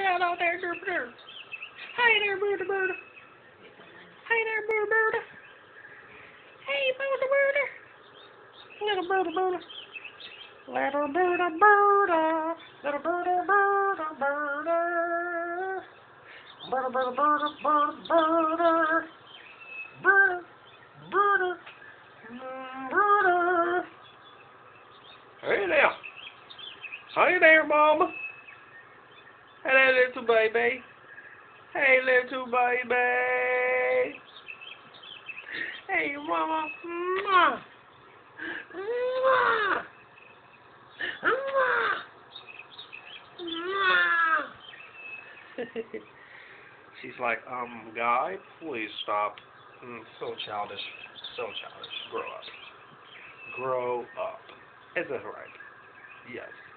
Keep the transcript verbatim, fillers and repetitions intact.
Hello there, bird, bird. Hi there, bird, bird. Hi there, bird, bird. Hey, bird, bird. Little bird, bird. Little bird, bird. Little bird, bird, bird. Bird, bird, bird, bird, bird. Bird, bird, bird. Hey there. Hi there, Mama. Hello, little baby. Hey, little baby. Hey, Mama. Mwah. Mwah. Mwah. Mwah. She's like, um, guy, please stop. Mm, so childish. So childish. Grow up. Grow up. Is that right? Yes.